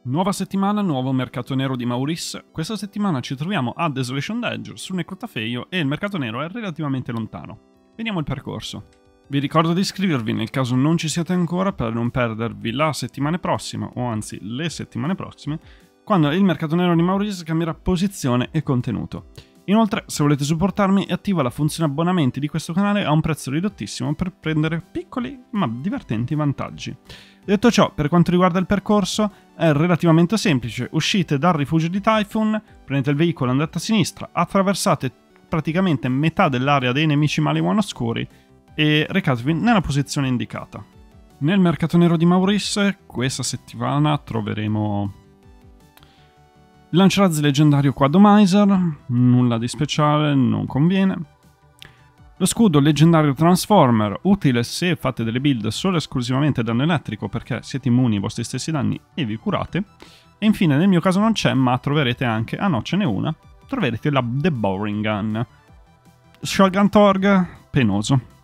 Nuova settimana, nuovo mercato nero di Maurice. Questa settimana ci troviamo a Desolation Edge su Necrotafeio e il mercato nero è relativamente lontano. Vediamo il percorso. Vi ricordo di iscrivervi nel caso non ci siate ancora per non perdervi la settimana prossima, o anzi le settimane prossime, quando il mercato nero di Maurice cambierà posizione e contenuto. Inoltre, se volete supportarmi, attiva la funzione abbonamenti di questo canale a un prezzo ridottissimo per prendere piccoli ma divertenti vantaggi. Detto ciò, per quanto riguarda il percorso, è relativamente semplice. Uscite dal rifugio di Typhoon, prendete il veicolo, andate a sinistra, attraversate praticamente metà dell'area dei nemici Maliwan oscuri e recatevi nella posizione indicata. Nel mercato nero di Maurice, questa settimana troveremo il lanciarazzi leggendario Quadomizer, nulla di speciale, non conviene. Lo scudo leggendario Transformer, utile se fate delle build solo e esclusivamente danno elettrico perché siete immuni ai vostri stessi danni e vi curate. E infine nel mio caso non c'è, ma troverete anche, no ce n'è una, troverete la The Boring Gun. Shotgun Torg, penoso.